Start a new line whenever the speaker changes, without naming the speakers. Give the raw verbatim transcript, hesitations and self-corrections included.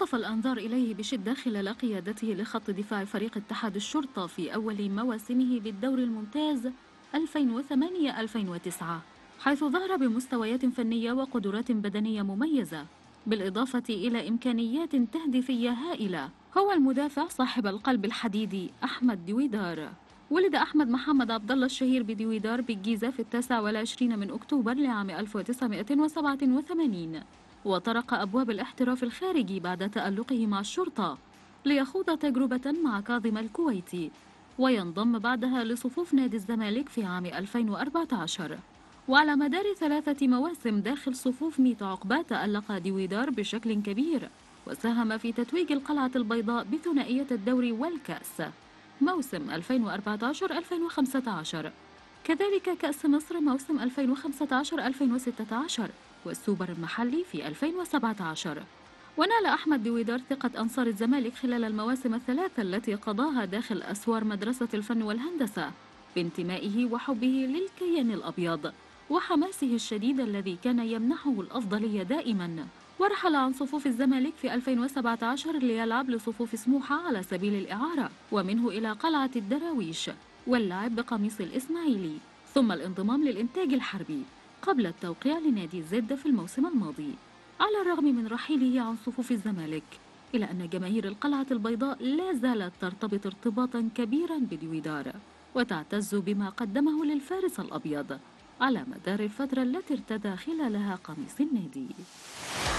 توقف الأنظار إليه بشدة خلال قيادته لخط دفاع فريق اتحاد الشرطة في أول مواسمه بالدوري الممتاز ألفين وثمانية ألفين وتسعة، حيث ظهر بمستويات فنية وقدرات بدنية مميزة، بالإضافة إلى إمكانيات تهديفية هائلة. هو المدافع صاحب القلب الحديدي أحمد دويدار. ولد أحمد محمد عبد الله الشهير بدويدار بالجيزة في التاسع والعشرين من أكتوبر لعام ألف وتسعمائة وسبعة وثمانين، وطرق أبواب الاحتراف الخارجي بعد تألقه مع الشرطة ليخوض تجربة مع كاظم الكويتي، وينضم بعدها لصفوف نادي الزمالك في عام ألفين وأربعة عشر. وعلى مدار ثلاثة مواسم داخل صفوف ميت عقبة تألق دويدار بشكل كبير، وساهم في تتويج القلعة البيضاء بثنائية الدوري والكأس موسم ألفين وأربعة عشر ألفين وخمسة عشر، كذلك كأس مصر موسم ألفين وخمسة عشر ألفين وستة عشر، والسوبر المحلي في ألفين وسبعة عشر. ونال أحمد دويدار ثقة أنصار الزمالك خلال المواسم الثلاثة التي قضاها داخل أسوار مدرسة الفن والهندسة، بانتمائه وحبه للكيان الأبيض وحماسه الشديد الذي كان يمنحه الأفضلية دائما. ورحل عن صفوف الزمالك في ألفين وسبعة عشر ليلعب لصفوف سموحة على سبيل الإعارة، ومنه إلى قلعة الدراويش واللعب بقميص الإسماعيلي، ثم الانضمام للإنتاج الحربي قبل التوقيع لنادي زد في الموسم الماضي. على الرغم من رحيله عن صفوف الزمالك، إلا أن جماهير القلعة البيضاء لا زالت ترتبط ارتباطا كبيرا بدويدار، وتعتز بما قدمه للفارس الأبيض على مدار الفترة التي ارتدى خلالها قميص النادي.